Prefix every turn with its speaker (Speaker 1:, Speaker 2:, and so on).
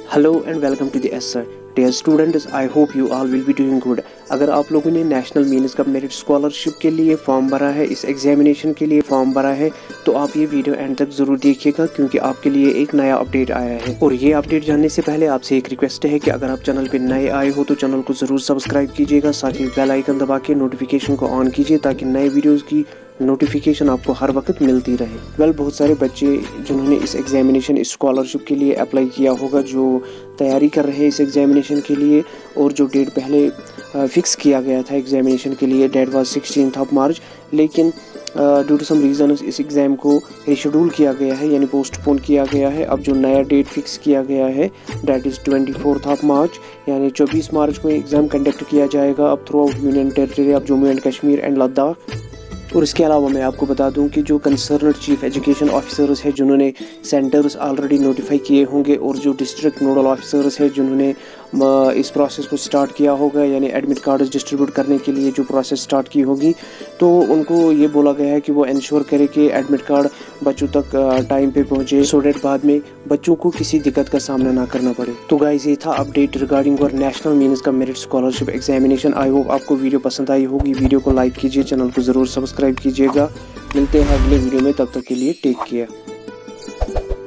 Speaker 1: Hello and welcome to the Acer. Dear students, I hope you all will be doing good. अगर आप लोगों ने national means cum merit scholarship के लिए form भरा है, इस एग्जामिनेशन के लिए फॉर्म भरा है, तो आप ये वीडियो एंड तक जरूर देखिएगा क्योंकि आपके लिए एक नया अपडेट आया है। और ये अपडेट जानने से पहले आपसे एक रिक्वेस्ट है कि अगर आप चैनल पे नए आए हो तो चैनल को जरूर सब्सक्राइब कीजिएगा, साथ ही बेल आइकन दबा के नोटिफिकेशन को ऑन कीजिए ताकि नए वीडियोज़ की नोटिफिकेशन आपको हर वक्त मिलती रहे। बहुत सारे बच्चे जिन्होंने इस एग्जामिनेशन इस स्कॉलरशिप के लिए अप्लाई किया होगा, जो तैयारी कर रहे हैं इस एग्जामिनेशन के लिए, और जो डेट पहले फिक्स किया गया था एग्जामिनेशन के लिए, डेट वाज 16 मार्च, लेकिन ड्यू टू सम रीजन इस एग्ज़ाम को रिशेड्यूल किया गया है, यानी पोस्टपोन किया गया है। अब जो नया डेट फिक्स किया गया है डेट इज़ 24 मार्च, यानी 24 मार्च को एग्ज़ाम कंडक्ट किया जाएगा अब throughout union territory of Jammu and Kashmir and Ladakh. और इसके अलावा मैं आपको बता दूं कि जो कंसर्नड चीफ एजुकेशन ऑफिसर्स हैं जिन्होंने सेंटर्स ऑलरेडी नोटिफाई किए होंगे, और जो डिस्ट्रिक्ट नोडल ऑफिसर्स हैं जिन्होंने इस प्रोसेस को स्टार्ट किया होगा, यानी एडमिट कार्ड डिस्ट्रीब्यूट करने के लिए जो प्रोसेस स्टार्ट की होगी, तो उनको ये बोला गया है कि वो इंश्योर करे कि एडमिट कार्ड बच्चों तक टाइम पे पहुंचे, सो डेट बाद में बच्चों को किसी दिक्कत का सामना ना करना पड़े। तो गाइस, ये था अपडेट रिगार्डिंग और नेशनल मीन्स का merit scholarship examination. I hope आपको वीडियो पसंद आई होगी। वीडियो को लाइक कीजिए, चैनल को जरूर सब्सक्राइब कीजिएगा। मिलते हैं अगले वीडियो में, तब तक के लिए टेक केयर।